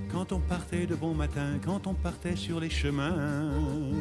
quand on partait de bon matin, quand on partait sur les chemins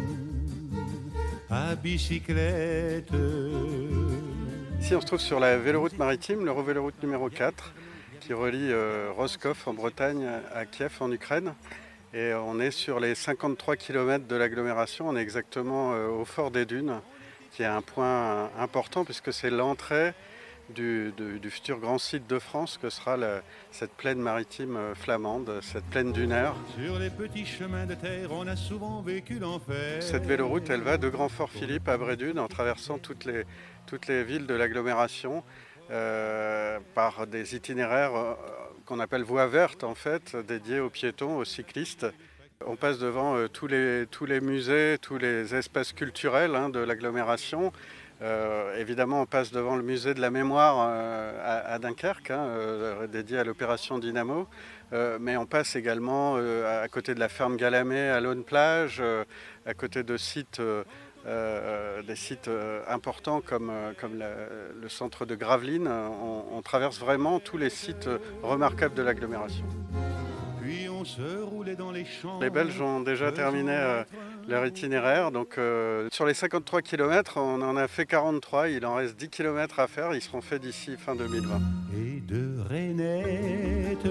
à bicyclette. Ici, on se trouve sur la véloroute maritime, l'Eurovéloroute numéro 4, qui relie Roscoff en Bretagne à Kiev en Ukraine. Et on est sur les 53 km de l'agglomération, on est exactement au Fort des Dunes, qui est un point important puisque c'est l'entrée du futur grand site de France que sera cette plaine maritime flamande, cette plaine dunaire. Sur les petits chemins de terre, on a souvent vécu l'enfer. Cette véloroute, elle va de Grand Fort Philippe à Brédunes en traversant toutes les villes de l'agglomération par des itinéraires qu'on appelle voies vertes en fait, dédiées aux piétons, aux cyclistes. On passe devant tous les musées, tous les espaces culturels de l'agglomération. Évidemment, on passe devant le musée de la mémoire à Dunkerque, dédié à l'opération Dynamo. Mais on passe également à côté de la ferme Galamé à Laune-Plage, à côté de sites, des sites importants comme le centre de Gravelines. On traverse vraiment tous les sites remarquables de l'agglomération. Puis on se roulait dans les champs. Les Belges ont déjà terminé leur itinéraire, donc sur les 53 km, on en a fait 43, il en reste 10 km à faire, ils seront faits d'ici fin 2020. Et de rainettes,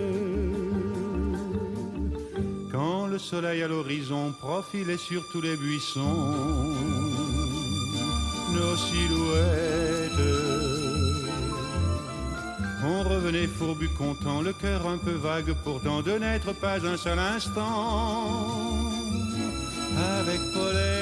quand le soleil à l'horizon profilait sur tous les buissons, nos silhouettes. On revenait fourbu content, le cœur un peu vague pourtant de n'être pas un seul instant avec Paulette.